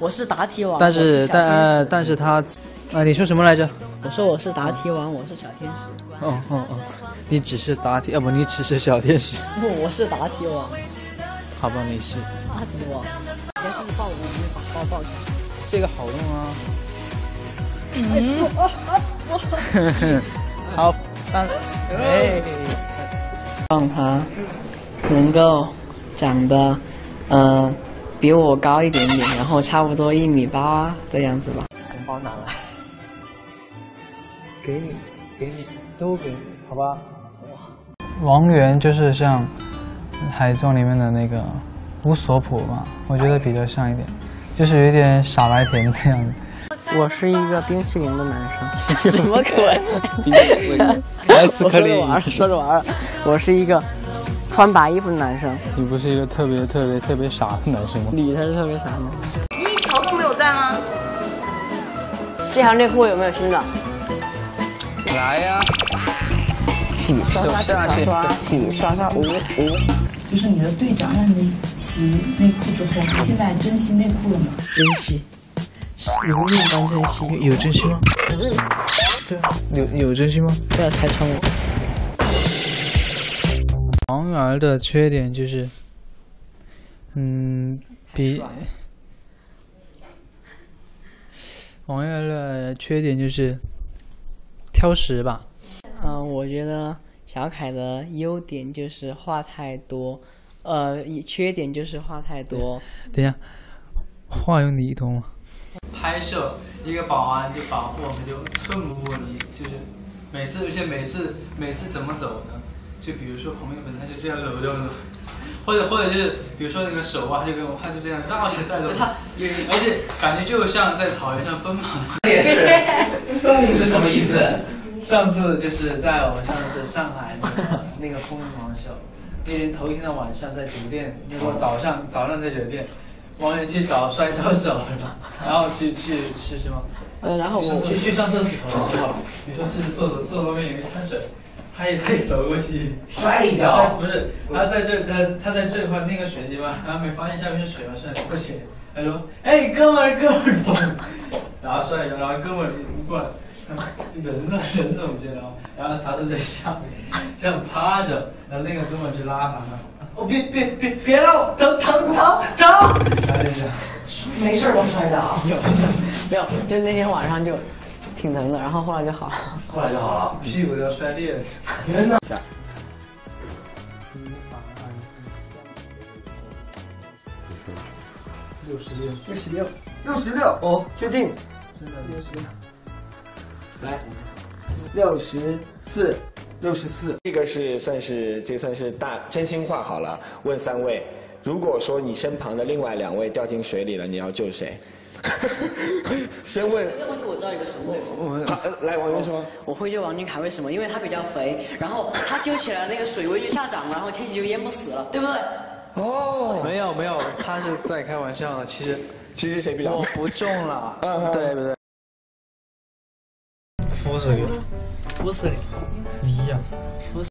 我是答题王。 但是他，你说什么来着？ 我说我是答题王，我是小天使。 你只是答题，不，你只是小天使。 不，我是答题王。 好吧，没事。 答题王。要是抱我，我就把包抱起来。 这个好用啊。好，3， 让他能够长得，比我高一点点，然后差不多1.8米的样子吧。红包拿来。 给你，都给你，好吧。王源就是像海中里面的那个乌索普嘛，我觉得比较像一点，就是有点傻白甜那样的。 我是一个冰淇淋的男生。什么鬼？说着玩了。我是一个穿白衣服的男生。 你不是一个特别傻的男生吗？ 你才是特别傻的。 你一条都没有带吗？ 这条内裤有没有新的？ 来呀！ 洗刷就是你的队长让你洗内裤之后，你现在珍惜内裤了吗？ 珍惜，如命般珍惜。 有珍惜吗？对啊，有珍惜吗？ 不要拆穿我。 王源儿的缺点就是，王源儿的缺点就是挑食吧。 我觉得小凯的优点就是话太多，缺点就是话太多。 等一下，话有你懂吗？拍摄一个保安就保护我们就寸步不离，就是每次怎么走呢？就比如说旁边有人他就这样搂着我，或者就是比如说那个手啊，他就这样绕着带着我，而且感觉就像在草原上奔跑。 也是什么意思？上次就是在我们上次上海那个疯狂秀，那天头一天的晚上在酒店，结果早上在酒店，王源去找摔跤手是吧？然后去什么？ 然后我去上厕所的时候，比如说去厕所后面有一滩水，他也走过去摔一跤， 不是他在这块那个水地方，然后没发现下面是水嘛，是过去，他说哎哥们儿，然后摔一跤，然后哥们儿过来。人怎么觉得？然后他都在下面这样趴着，然后那个哥们去拉他，别了，疼！ 没事吧摔的？ 没有，就那天晚上就挺疼的，然后后来就好了。 屁股都要摔裂了。 天哪！66哦，确定？真的66。来，64， 这个算是大真心话好了。问3位，如果说你身旁的另外2位掉进水里了，你要救谁？先问。 这个问题我知道一个神回复。 来，王源说。 我会救王俊凯，为什么？因为他比较肥，然后他救起来那个水位就下涨了，然后千玺就淹不死了，对不对？ 哦，没有，他是在开玩笑的。其实谁比较？ 我不中了，对不对？服死你！ 服死你！ 你呀！ 服死。